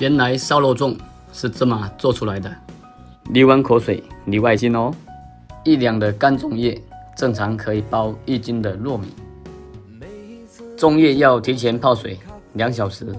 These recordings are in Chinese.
原来烧肉粽是这么做出来的。流完口水，里外筋哦。1两的干粽叶正常可以包1斤的糯米。粽叶要提前泡水2小时。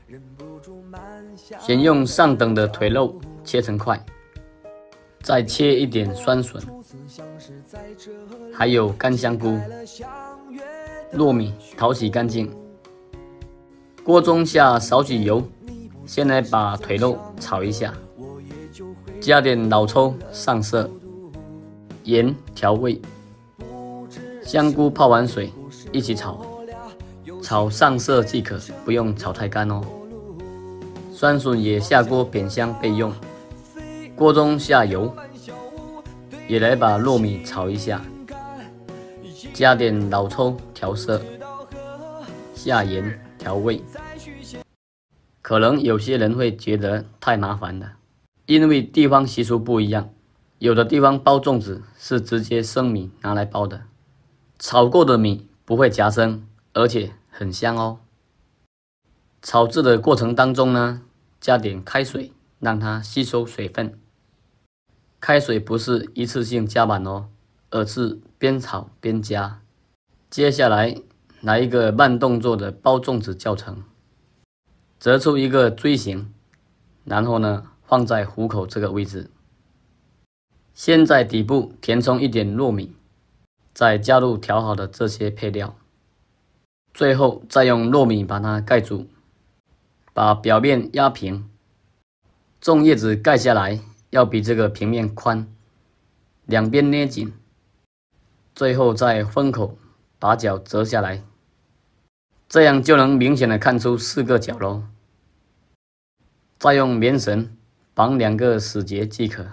先用上等的腿肉切成块，再切一点酸笋，还有干香菇。糯米淘洗干净，锅中下少许油，先来把腿肉炒一下，加点老抽上色，盐调味，香菇泡完水一起炒，炒上色即可，不用炒太干哦。酸笋也下锅煸香备用。锅中下油，也来把糯米炒一下，加点老抽调色，下盐调味。可能有些人会觉得太麻烦了，因为地方习俗不一样，有的地方包粽子是直接生米拿来包的，炒过的米不会夹生，而且很香哦。炒制的过程当中呢，加点开水，让它吸收水分。开水不是一次性加满哦，而是边炒边加。接下来来一个慢动作的包粽子教程。折出一个锥形，然后呢放在虎口这个位置。先在底部填充一点糯米，再加入调好的这些配料，最后再用糯米把它盖住，把表面压平。粽叶子盖下来要比这个平面宽，两边捏紧，最后在封口把角折下来，这样就能明显的看出4个角咯。再用棉绳绑2个死结即可。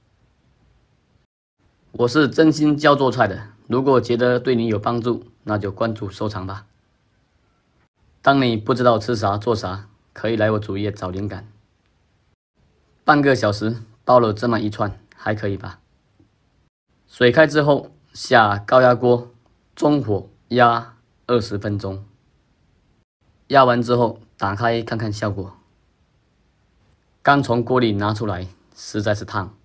我是真心教做菜的，如果觉得对你有帮助，那就关注收藏吧。当你不知道吃啥做啥，可以来我主页找灵感。半个小时包了这么一串，还可以吧？水开之后下高压锅，中火压20分钟。压完之后打开看看效果。刚从锅里拿出来，实在是烫。